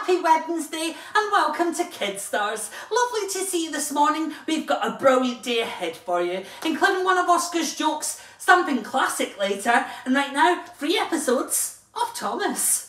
Happy Wednesday and welcome to Kid Stars. Lovely to see you this morning. We've got a brilliant day ahead for you, including one of Oscar's jokes, something classic later, and right now, 3 episodes of Thomas.